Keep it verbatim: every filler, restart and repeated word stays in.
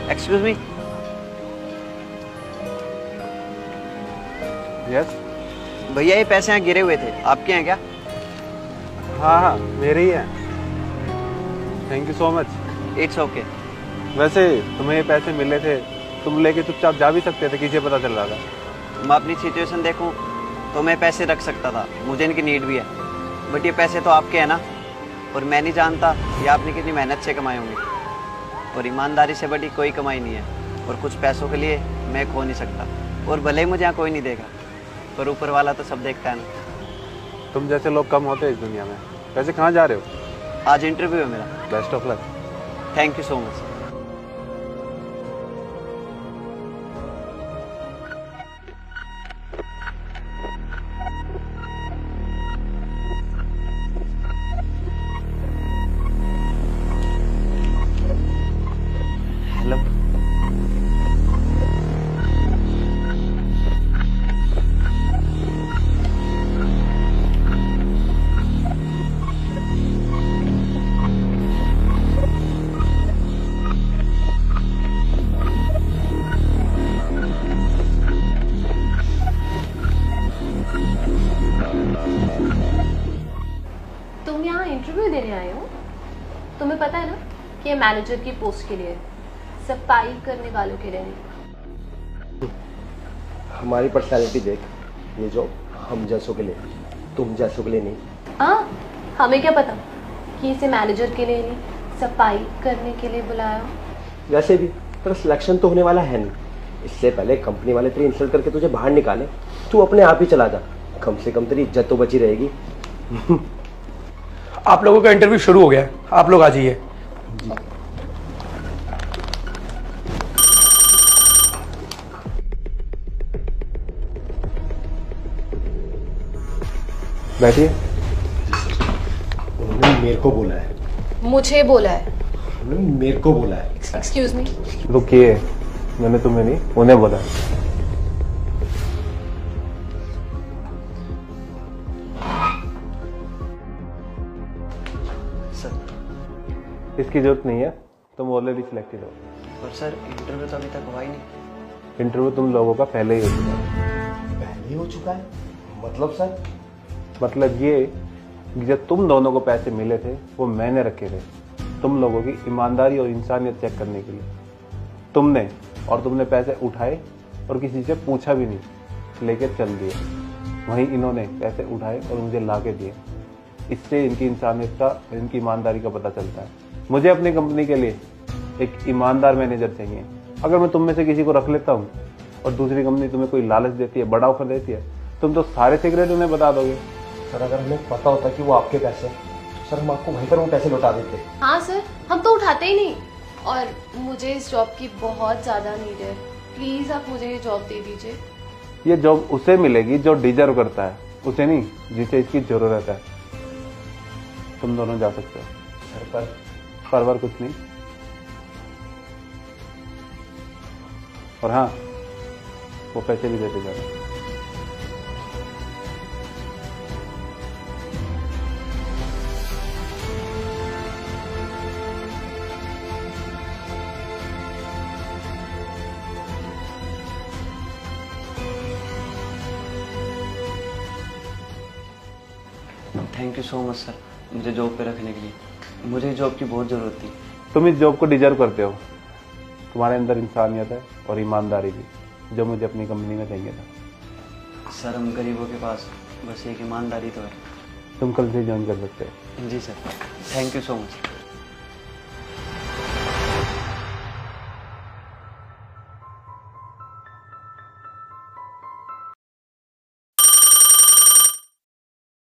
Excuse me. Yes भैया ये पैसे यहाँ गिरे हुए थे, आपके हैं क्या? हाँ हाँ मेरे ही है। Thank you so much. It's okay. वैसे तुम्हें ये पैसे मिले थे, तुम लेके चुपचाप जा भी सकते थे, किसे पता चल रहा था। मैं अपनी सिचुएशन देखूं तो मैं पैसे रख सकता था, मुझे इनकी नीड भी है, बट ये पैसे तो आपके हैं ना, और मैं नहीं जानता ये आपने कितनी मेहनत से कमाए होंगे, और ईमानदारी से बड़ी कोई कमाई नहीं है, और कुछ पैसों के लिए मैं खो नहीं सकता, और भले ही मुझे यहाँ कोई नहीं देगा, पर ऊपर वाला तो सब देखता है ना। तुम जैसे लोग कम होते हैं इस दुनिया में। वैसे कहाँ जा रहे हो? आज इंटरव्यू है मेरा। Best of luck. Thank you so much. Hello. तुम यहाँ इंटरव्यू देने आए हो? तुम्हें पता है ना कि ये मैनेजर की पोस्ट के लिए है, सफाई करने वालों के लिए नहीं। हमारी पर्सनालिटी देख, ये जो हम जैसों के लिए, तुम जैसों के लिए नहीं। हाँ, हमें क्या पता कि इसे मैनेजर के लिए नहीं, सफाई करने के लिए बुलाया हो। वैसे भी तेरा सिलेक्शन तो होने वाला है नहीं, इससे पहले कंपनी वाले तेरी इंसल्ट करके तुझे बाहर निकाले, तू अपने आप ही चला जा, कम से कम तेरी इज्जत तो बची रहेगी। आप लोगों का इंटरव्यू शुरू हो गया है, आप लोग आ जाइए। बैठिए। उन्होंने मेरे को बोला है। मुझे बोला है। उन्होंने मेरे को बोला है। Excuse me. रुकिए, मैंने तुम्हें नहीं, उन्हें बोला। सर। इसकी जरूरत नहीं है, तुम ऑलरेडी सिलेक्टेड हो। पर सर इंटरव्यू तो अभी तक हुआ ही नहीं। इंटरव्यू तुम लोगों का पहले ही हो चुका है। पहले ही हो चुका है? मतलब सर? मतलब ये कि जब तुम दोनों को पैसे मिले थे वो मैंने रखे थे, तुम लोगों की ईमानदारी और इंसानियत चेक करने के लिए। तुमने और तुमने पैसे उठाए और किसी से पूछा भी नहीं, लेके चल दिए। वहीं इन्होंने पैसे उठाए और मुझे ला के दिए। इससे इनकी इंसानियत का, इनकी ईमानदारी का पता चलता है। मुझे अपनी कंपनी के लिए एक ईमानदार मैनेजर चाहिए। अगर मैं तुम में से किसी को रख लेता हूँ और दूसरी कंपनी तुम्हें कोई लालच देती है, बड़ा ऑफर देती है, तुम तो सारे सीक्रेट उन्हें बता दोगे। सर अगर हमें पता होता कि वो आपके पैसे, तो सर हम आपको वहीं पर वो पैसे लौटा देते। हाँ सर, हम तो उठाते ही नहीं, और मुझे इस जॉब की बहुत ज्यादा नीड है, प्लीज आप मुझे ये जॉब दे दीजिए। ये जॉब उसे मिलेगी जो डिजर्व करता है, उसे नहीं जिसे इसकी जरूरत है। तुम दोनों जा सकते हो। सर पर परवर कुछ नहीं। और हाँ, वो पैसे भी देते जाना। Thank you so much sir, मुझे जॉब पे रखने के लिए। मुझे जॉब की बहुत ज़रूरत थी। तुम इस जॉब को डिजर्व करते हो। तुम्हारे अंदर इंसानियत है और ईमानदारी भी, जो मुझे अपनी कंपनी में चाहिए था। सर हम गरीबों के पास बस एक ईमानदारी तो है। तुम कल से ज्वाइन कर सकते हो। जी sir, thank you so much.